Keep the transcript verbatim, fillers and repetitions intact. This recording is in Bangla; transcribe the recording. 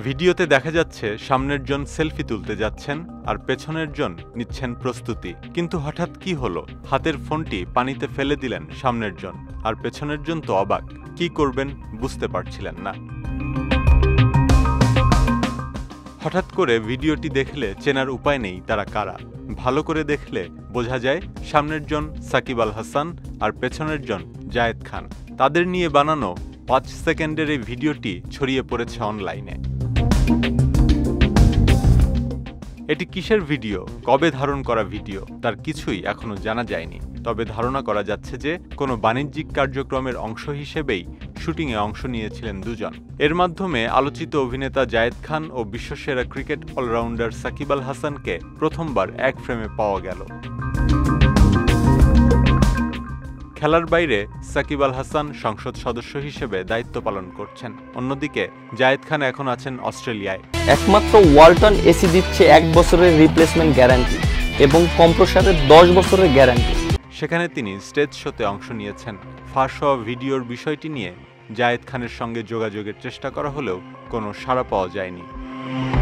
ভিডিওতে দেখা যাচ্ছে সামনের জন সেলফি তুলতে যাচ্ছেন আর পেছনের জন নিচ্ছেন প্রস্তুতি। কিন্তু হঠাৎ কি হলো, হাতের ফোনটি পানিতে ফেলে দিলেন সামনের জন, আর পেছনের জন তো অবাক, কি করবেন বুঝতে পারছিলেন না। হঠাৎ করে ভিডিওটি দেখলে চেনার উপায় নেই তারা কারা। ভালো করে দেখলে বোঝা যায় সামনের জন সাকিব আল হাসান আর পেছনের জন জায়েদ খান। তাদের নিয়ে বানানো পাঁচ সেকেন্ডের এই ভিডিওটি ছড়িয়ে পড়েছে অনলাইনে। এটি কিসের ভিডিও, কবে ধারণ করা ভিডিও তার কিছুই এখনো জানা যায়নি। তবে ধারণা করা যাচ্ছে যে কোনো বাণিজ্যিক কার্যক্রমের অংশ হিসেবেই শুটিংয়ে অংশ নিয়েছিলেন দুজন। এর মাধ্যমে আলোচিত অভিনেতা জায়েদ খান ও বিশ্বসেরা ক্রিকেট অলরাউন্ডার সাকিব আল হাসানকে প্রথমবার এক ফ্রেমে পাওয়া গেল। খেলার বাইরে সাকিব আল হাসান সংসদ সদস্য হিসেবে দায়িত্ব পালন করছেন। অন্যদিকে জায়েদ খান এখন আছেন অস্ট্রেলিয়ায়। একমাত্র ওয়ালটন এসি দিচ্ছে এক বছরের রিপ্লেসমেন্ট গ্যারান্টি এবং কম্প্রেসারের দশ বছরের গ্যারান্টি। সেখানে তিনি স্টেজ শোতে অংশ নিয়েছেন। ফাঁস হওয়া ভিডিওর বিষয়টি নিয়ে জায়েদ খানের সঙ্গে যোগাযোগের চেষ্টা করা হলেও কোনো সাড়া পাওয়া যায়নি।